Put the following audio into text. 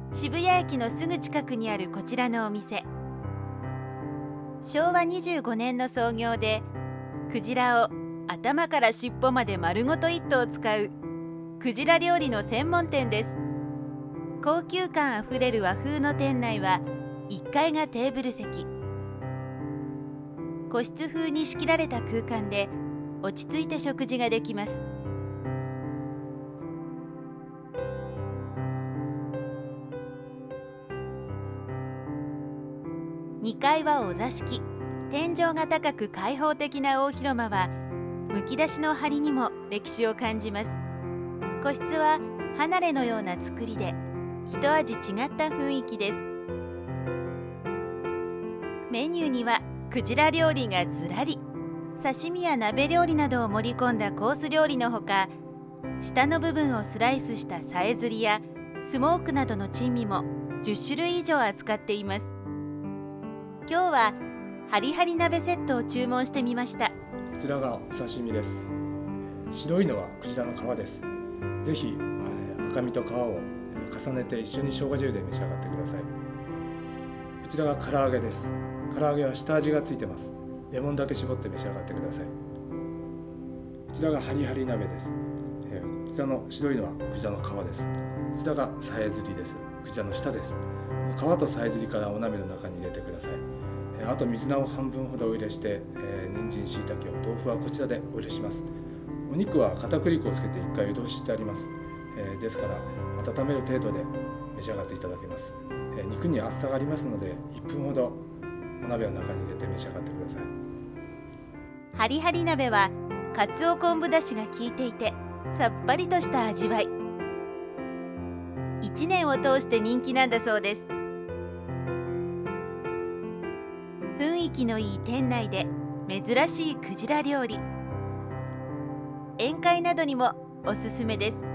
渋谷駅のすぐ近くにあるこちらのお店、昭和25年の創業で、クジラを頭から尻尾まで丸ごと1頭使うクジラ料理の専門店です。高級感あふれる和風の店内は1階がテーブル席、個室風に仕切られた空間で落ち着いて食事ができます。2階はお座敷、天井が高く開放的な大広間はむき出しの梁にも歴史を感じます。個室は離れのような造りで一味違った雰囲気です。メニューにはクジラ料理がずらり、刺身や鍋料理などを盛り込んだコース料理のほか、下の部分をスライスしたさえずりやスモークなどの珍味も10種類以上扱っています。今日はハリハリ鍋セットを注文してみました。こちらがお刺身です。白いのはクジラの皮です。ぜひ赤身と皮を重ねて一緒に生姜汁で召し上がってください。こちらが唐揚げです。唐揚げは下味がついてます。レモンだけ絞って召し上がってください。こちらがハリハリ鍋です。こちらの白いのはクジラの皮です。こちらがさえずりです。クジラの下です。皮とさえずりからお鍋の中に入れてください。あと水菜を半分ほどお入れして、人参、しいたけを、豆腐はこちらでお入れします。お肉は片栗粉をつけて1回湯通ししてあります。ですから温める程度で召し上がっていただけます。肉に厚さがありますので1分ほどお鍋の中に入れて召し上がってください。 ハリハリ鍋はかつお昆布だしが効いていてさっぱりとした味わい、1年を通して人気なんだそうです。雰囲気のいい店内で珍しいクジラ料理、宴会などにもおすすめです。